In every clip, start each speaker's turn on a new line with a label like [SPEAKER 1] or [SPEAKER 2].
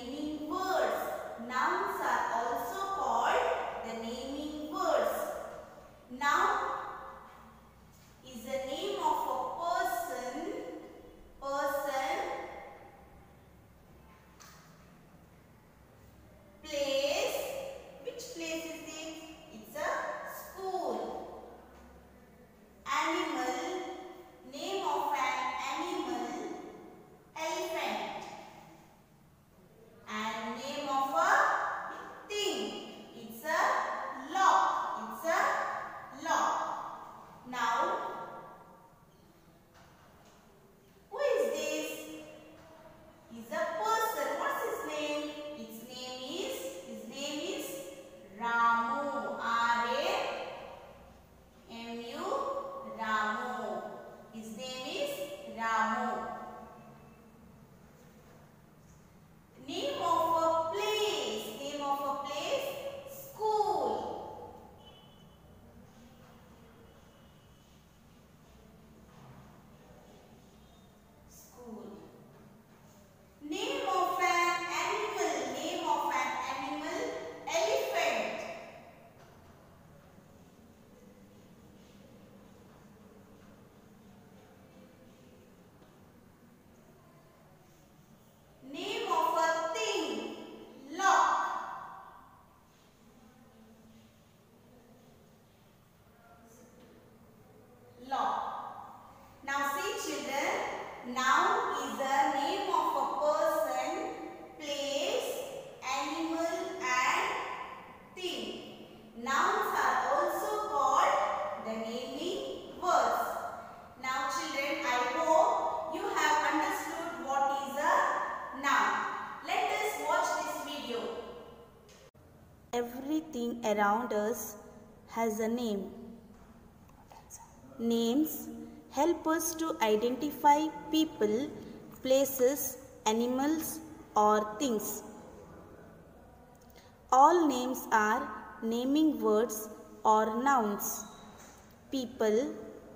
[SPEAKER 1] naming words. Nouns are also called the naming words. Noun is the name of a person, place. Which place is it? It's a school. Animal, name of an animal, elephant. And name of a thing, it's a lock. It's a lock. Now, who is this? He's a person. What's his name? His name is Ramu. R-A-M-U. Ramu. His name is Ramu. Name of a place. Name of a place. School. School. Name of an animal. Name of an animal. Elephant. Name of a thing. Lock. Lock. Now see children, noun is the name of a person, place, animal and thing. Nouns are also called the naming words. Now children, I hope you have understood what is a noun. Let us watch this video.
[SPEAKER 2] Everything around us has a name. Names help us to identify people, places, animals, or things. All names are naming words or nouns. People,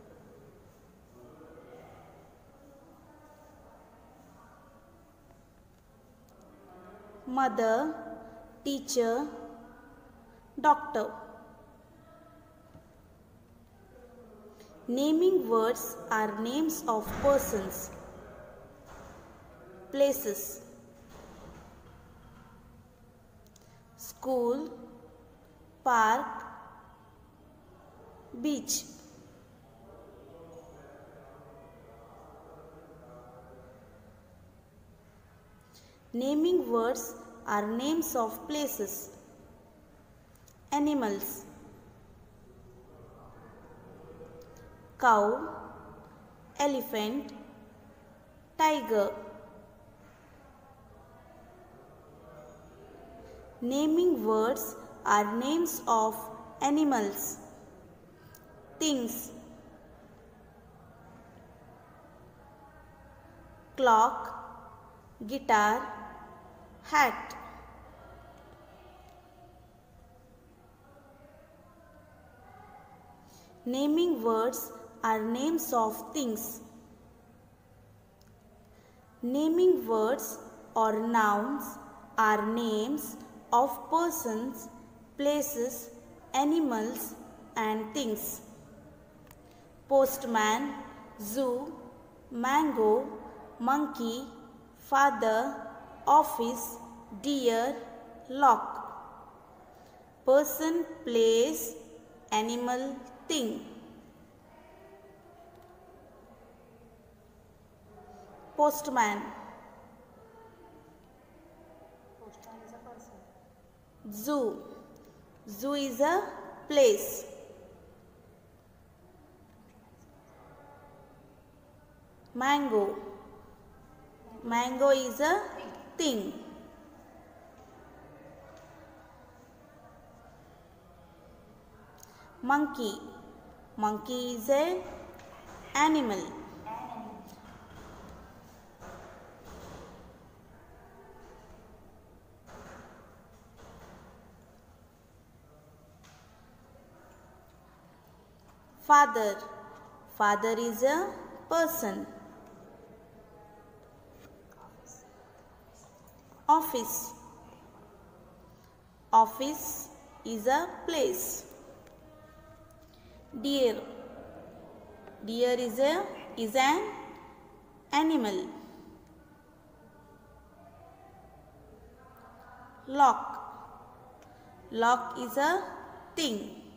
[SPEAKER 2] mother, teacher, doctor. Naming words are names of persons, places, school, park, beach. Naming words are names of places, animals, cow, elephant, tiger. Naming words are names of animals, things, clock, guitar, hat. Naming words are names of things. Naming words or nouns are names of persons, places, animals and things. Postman, zoo, mango, monkey, father, office, deer, lock. Person, place, animal, thing. Postman.
[SPEAKER 3] Postman is a person.
[SPEAKER 2] Zoo. Zoo is a place. Mango. Mango is a thing. Monkey. Monkey is a animal. Father. Father is a person. office. Office is a place. Deer. Deer is an animal. Lock. Lock is a thing.